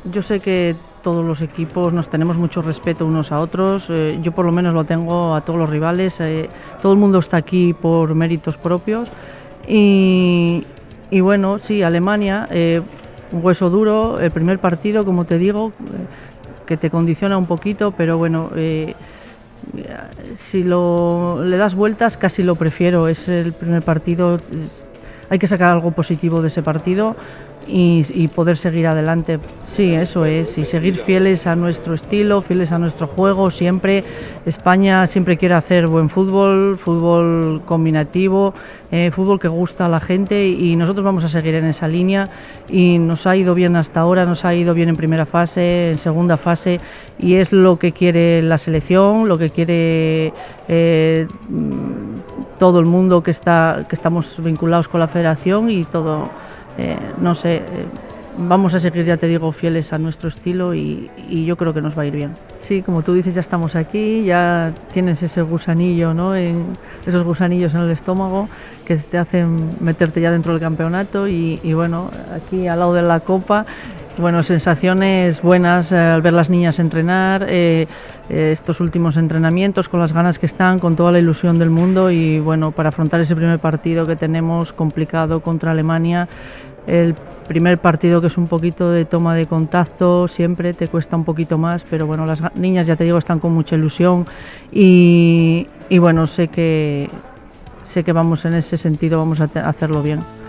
Yo sé que todos los equipos nos tenemos mucho respeto unos a otros, yo por lo menos lo tengo a todos los rivales, todo el mundo está aquí por méritos propios y bueno, sí, Alemania, un hueso duro, el primer partido, como te digo, que te condiciona un poquito, pero bueno, si le das vueltas casi lo prefiero, es el primer partido, hay que sacar algo positivo de ese partido y poder seguir adelante. Sí, eso es, y seguir fieles a nuestro estilo, fieles a nuestro juego, siempre. España siempre quiere hacer buen fútbol, fútbol combinativo, fútbol que gusta a la gente y nosotros vamos a seguir en esa línea y nos ha ido bien hasta ahora, nos ha ido bien en primera fase, en segunda fase y es lo que quiere la selección, lo que quiere todo el mundo que estamos vinculados con la federación y todo. No sé, vamos a seguir, ya te digo, fieles a nuestro estilo y yo creo que nos va a ir bien. Sí, como tú dices, ya estamos aquí, ya tienes ese gusanillo, ¿no? Esos gusanillos en el estómago que te hacen meterte ya dentro del campeonato y bueno, aquí al lado de la copa. Bueno, sensaciones buenas al ver las niñas entrenar, estos últimos entrenamientos, con las ganas que están, con toda la ilusión del mundo y bueno, para afrontar ese primer partido que tenemos complicado contra Alemania, el primer partido que es un poquito de toma de contacto, siempre te cuesta un poquito más, pero bueno, las niñas ya te digo están con mucha ilusión y bueno, sé que vamos en ese sentido, vamos a hacerlo bien.